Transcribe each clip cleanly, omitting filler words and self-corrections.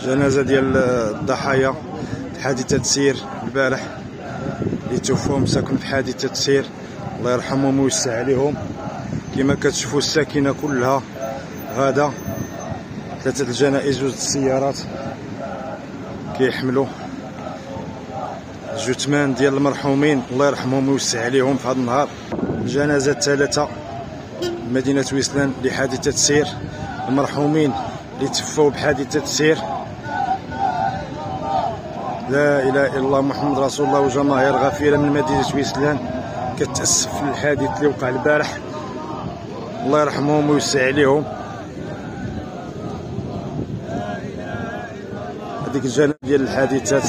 جنازة ديال الضحايا حادثة سير البارح اللي توفاو ساكن في حادثة سير، الله يرحمهم ويوسع عليهم. كما كتشوفوا الساكنة كلها غادا، 3 الجنائز و 2 السيارات كيحملوا الجثمان ديال المرحومين، الله يرحمهم ويوسع عليهم في هذا النهار. الجنازة الثالثة مدينة ويسلان لحادثة سير، المرحومين اللي توفوا بحادثة سير. لا اله الا الله محمد رسول الله. وجماهير غفيره من مدينه ويسلان كتاسف في الحادث اللي وقع البارح، الله يرحمهم ويوسع عليهم. هذيك الجانب ديال الحادثات.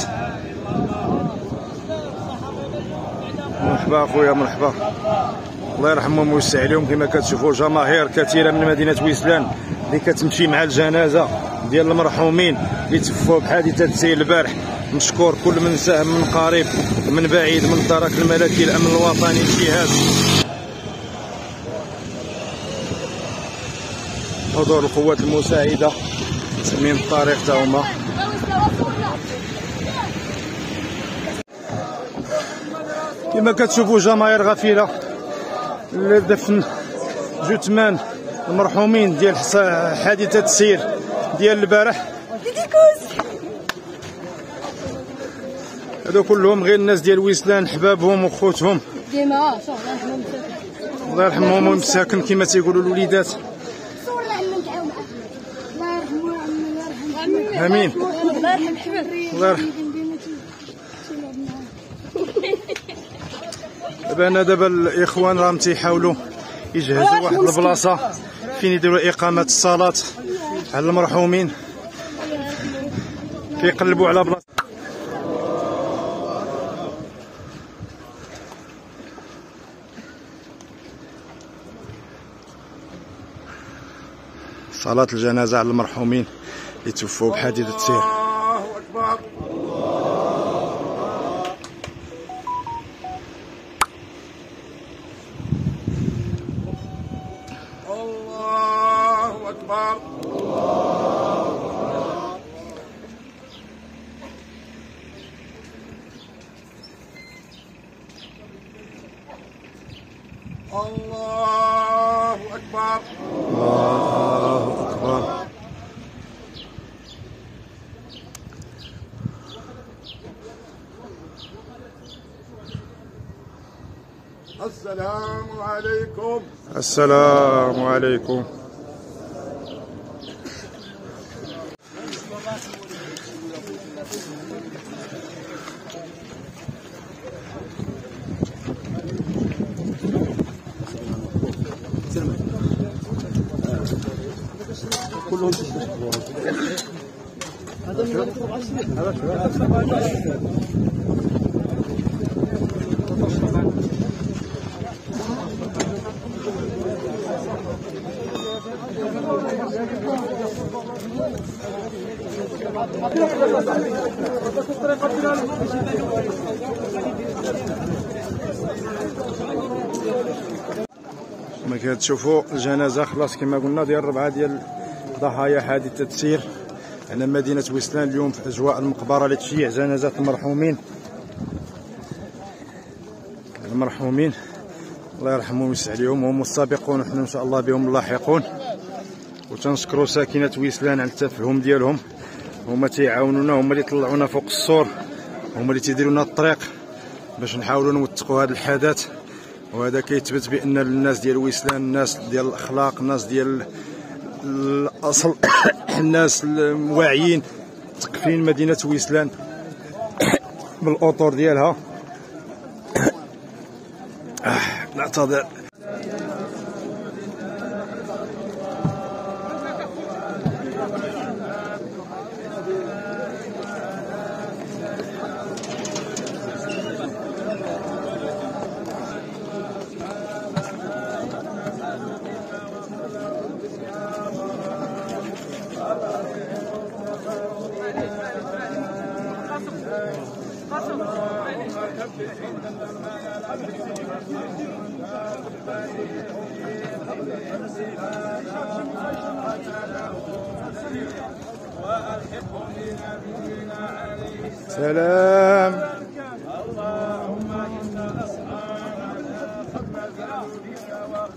مرحبا اخويا مرحبا، الله يرحمهم ويوسع عليهم. كما كتشوفوا جماهير كثيره من مدينه ويسلان اللي كتمشي مع الجنازه ديال المرحومين اللي توفوا بحادثه سير البارح. نشكر كل من ساهم من قريب من بعيد، من الدرك الملكي، الامن الوطني، الجهات، حضور القوات المساعده، تامين الطريق تا هما. كما كتشوفوا جماهير غفيره لدفن جثمان المرحومين ديال حادثه السير ديال البارح. هادو كلهم غير الناس ديال ويسلان، حبابهم وخوتهم، الله يرحمهم ويمساكن كما تيقولوا الوليدات. امين. الله يرحم. دابا الاخوان راهم تيحاولوا يجهزوا واحد البلاصه فين يديروا اقامه الصلاه على المرحومين، كيقلبوا على بلاصه. صلاة الجنازة على المرحومين اللي توفوا بحادثة سير. الله أكبر. الله أكبر. الله أكبر. الله أكبر. السلام عليكم. السلام عليكم. كلهم كما كتشوفوا الجنازه خلاص كما قلنا ديال 4 ديال ضحايا حادثه سير على مدينه ويسلان. اليوم في اجواء المقبره لتشييع جنازات المرحومين، الله يرحمهم ويوسع عليهم، وهم السابقون وحنا ان شاء الله بهم اللاحقون. وتنشكروا ساكنه ويسلان على التفهم ديالهم، هما تيعاونونا، هما اللي طلعونا فوق السور، هما اللي تيديروا لنا الطريق باش نحاولوا نوثقوا هذا الحدث. وهذا كيثبت بان الناس ديال ويسلان الناس ديال الاخلاق، الناس ديال الاصل الناس الواعيين تقفين مدينه ويسلان بالاطر ديالها. نعتذر. سلام. اللهم إنا نسألك قد نزلوا بك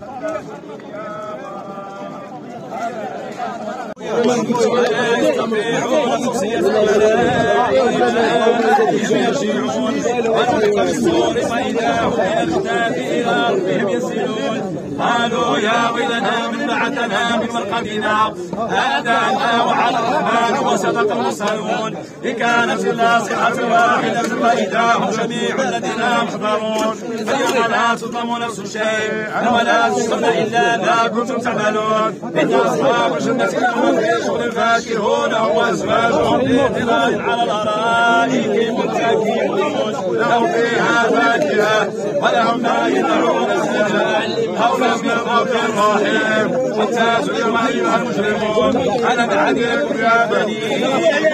قالوا يا ويلنا من بعثنا من مرقدنا آذانا وعلى الرحمن وصدق المرسلون إن كانت إلا صيحة واحدة فإذا هم جميع الذين محضرون فاليوم لا تظلم نفس شيء ولا تجزون إلا ما كنتم تعملون إن أصحاب الجنة اليوم في شغل فاكهون وأزواجهم بظلال على الأرائك متكئون لهم فيها فاكهة ولهم ما يدعون فيها قولا من غفور رحيم وامتازوا اليوم أيها المجرمون ألم أعد لكم يا بني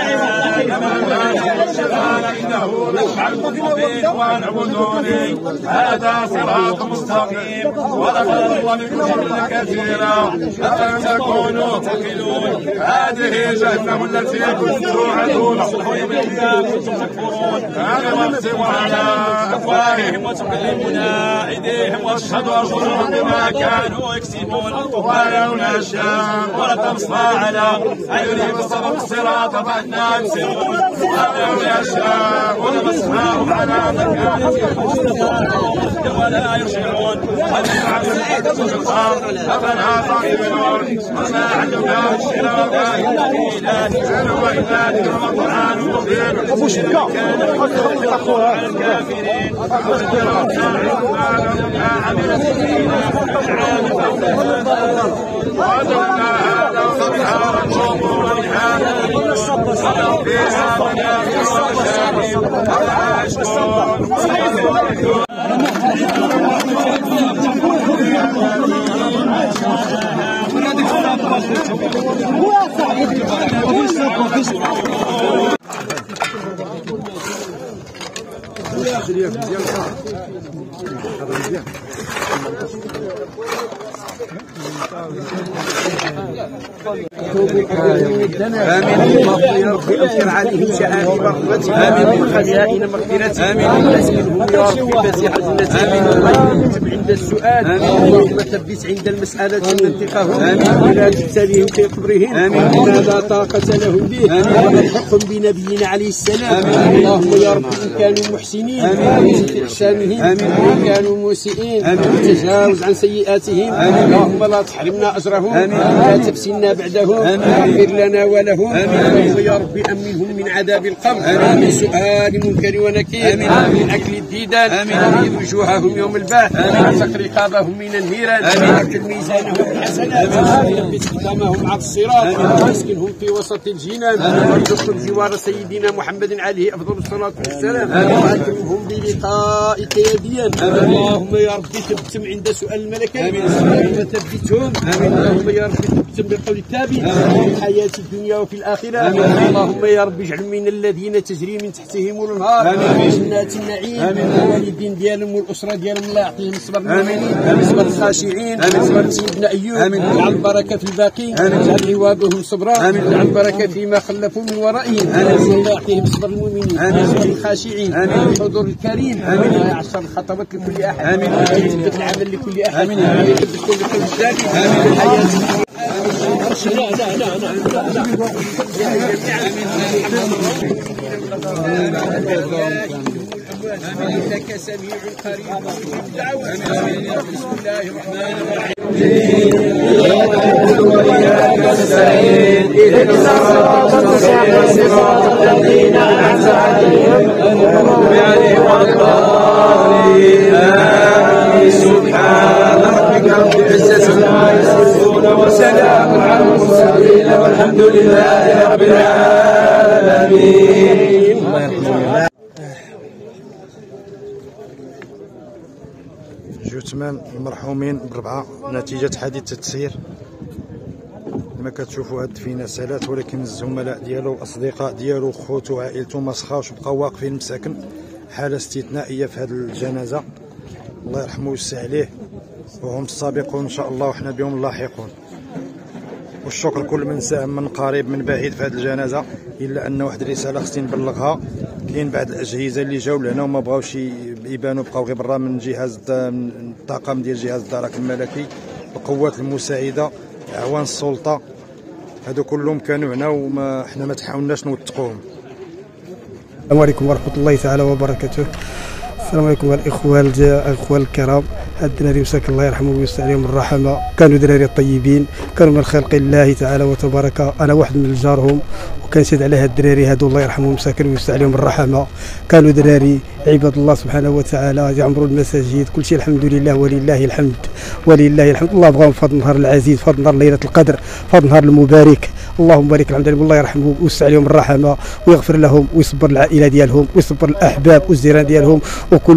قال إنه لشعبكم فيه وأن اعبدوني هذا صراط مستقيم ولقد ضل منكم جبلا كثيرا أفلم تكونوا تعقلون هذه جهنم التي كنتم توعدون يوم القيامة كنتم تكفرون أنا نختم على أفواههم وتكلمنا أيديهم واشهد أرجلهم بما كانوا يكسبون ولو نشاء ولطمسنا على أعينهم فاستبقوا الصراط فأنا يبصرون ولو نشاء ولمسناهم على مكانتهم ولا يرجعون أفلا تعقلون وما علمنا الشراب إلا نزل وإلا ذكر القرآن مبين كان على الكافرين ما عملت فينا وجدنا هذا وصبحا وشوفوا ولهذا ولو فيها منافع ومشاكل أفلا يشكرون آمين اللهم يا رب أنكر عليهم شعائر رحمتك آمين وخزائن مغفرتك آمين واسكنهم يا رب فسيح جنتك آمين اللهم اكتب عند السؤال اللهم ثبت عند المسألة منطقهم آمين ولا تبتليهم في قبرهم آمين ما لا طاقة لهم به والحقهم بنبينا عليه السلام اللهم يا رب إن كانوا محسنين في إحسانهم وإن كانوا مسيئين تجاوز عن سيئاتهم اللهم لا تحرمنا أجرهم لا تفتنا بعدهم اغفر لنا ولهم اللهم يا رب أمنهم من عذاب القبر من سؤال منكر ونكير من أكل الديدان أبيض وجوههم يوم البعث اعتق رقابهم من النيران اكل ميزانهم بالحسنات ثبت قدامهم على الصراط واسكنهم في وسط الجنان وارزقهم جوار سيدنا محمد عليه أفضل الصلاة والسلام واكرمهم بلقائك يديا اللهم يا رب ثبتهم عند سؤال الملكين اللهم ثبتهم اللهم يا رب ثبتهم بالقول الثابت في الحياة الدنيا وفي الآخرة اللهم يا رب اجعل من الذين تجري من تحتهم الأنهار جنات النعيم الوالدين ديالهم والأسرة ديالهم الله يعطيهم الصبر المؤمنين صبر الخاشعين صبر سيدنا أيوب اجعل البركة في الباقين اجعل عوابهم صبرا اجعل البركة فيما خلفوا من ورائهم الله يعطيهم صبر المؤمنين صبر الخاشعين الحضور الكريم يعشر الخطبات لكل أحد يثبت العمل لكل أحد يثبت لكل ذلك في الحياة إنك سميع قريب الدعوة بسم الله الرحمن الرحيم وإياك نستعين اهدنا الصراط المستقيم صراط الذين أنعمت عليهم غير المغضوب عليهم ولا الضالين آمين سبحان ربك رب العزة عما يصفون وسلام على المرسلين والحمد لله رب العالمين. جثمان المرحومين ب4 نتيجة حادث التسيير. كما كتشوفوا هاد الدفينة سالات، ولكن الزملاء ديالو والاصدقاء ديالو خوتو وعائلته ما سخاوش، بقاو واقفين مساكن. حالة استثنائية في هاد الجنازة، الله يرحمه ويوسع عليه، وهم السابقون ان شاء الله وحنا بهم اللاحقون. والشكر كل من ساهم من قريب من بعيد في هذه الجنازه. الا ان واحد الرساله خصني نبلغها، كاين بعض الاجهزه اللي جاوا لهنا وما بغاوش يبانوا، بقاو غير برا من جهاز الطاقم ديال جهاز الدرك الملكي، القوات المساعده، اعوان السلطه، هادو كلهم كانوا هنا وما حنا ما تحاولناش نوثقوهم. السلام عليكم ورحمه الله تعالى وبركاته. السلام عليكم الاخوان الكرام. هاد الدراري مساك الله يرحمه ويوسع عليهم الرحمه، كانوا دراري طيبين، كانوا من خلق الله تعالى وتبارك. انا واحد من جارهم وكنشهد على هاد الدراري هادو الله يرحمهم مساكن ويوسع عليهم الرحمه. كانوا دراري عباد الله سبحانه وتعالى، يعمروا المساجد، كل شيء الحمد لله ولله الحمد ولله الحمد. الله بغاهم في هذا النهار العزيز، في هذا النهار ليله القدر، في هذا النهار المبارك. اللهم بارك الحمد لله، الله يرحمهم ويوسع عليهم الرحمه ويغفر لهم ويصبر العائله ديالهم ويصبر الاحباب والجيران ديالهم وكل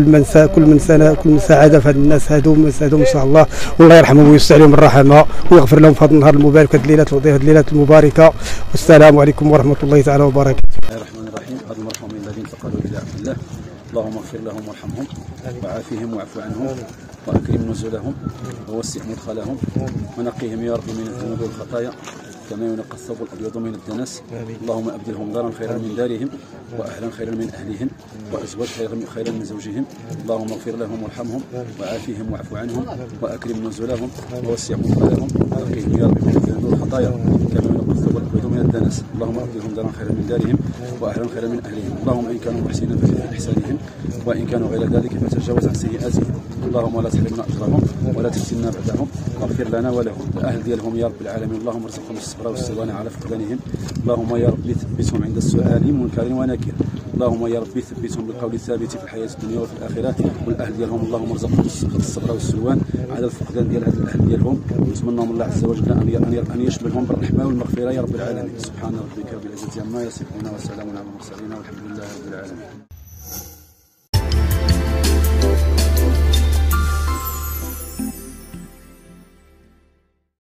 من ساعد في هاد الناس هادو ان شاء الله. والله يرحمهم ويوسع عليهم الرحمه ويغفر لهم في هذا النهار المبارك، هذه الليله المباركه. والسلام عليكم ورحمه الله تعالى وبركاته. بسم الله الرحمن الرحيم. هاد المرحومين الذين انتقلوا الى عبد الله، اللهم اغفر لهم وارحمهم وعافهم واعف عنهم واكرم نزلهم ووسع مدخلهم ونقيهم يا رب من الذنوب والخطايا كما ينقى الثوب الابيض من الدنس. اللهم ابدلهم دارا خيرا من دارهم واهلا خيرا من اهلهم وازواج خيرا من زوجهم. اللهم اغفر لهم وارحمهم وعافهم واعف عنهم واكرم نزلهم ووسع مدخلهم ونقيهم يا رب من الذنوب والخطايا كما ينقى الثوب الابيض من الدنس. اللهم ابدلهم دارا خيرا من دارهم واهلا خيرا من اهلهم. اللهم ان كانوا محسنين فزد في احسانهم وان كانوا غير ذلك فتجاوز عن سيئاتهم. اللهم لا تحرمنا اجرهم ولا تفتنا بعدهم واغفر لنا ولهم الاهل ديالهم يا رب العالمين. اللهم ارزقهم الصبر والسلوان على فقدانهم. اللهم يا رب ثبتهم عند السؤال منكر ونكير. اللهم يا رب ثبتهم بالقول الثابت في الحياه الدنيا وفي الاخره. والاهل ديالهم اللهم ارزقهم الصبر والسلوان على الفقدان ديال هذه الاهل ديالهم. ونتمنىهم الله عز وجل ان يشملهم بالرحمه والمغفره يا رب العالمين. سبحان ربك رب العزه عما يصفون وسلام على المرسلين والحمد لله رب العالمين.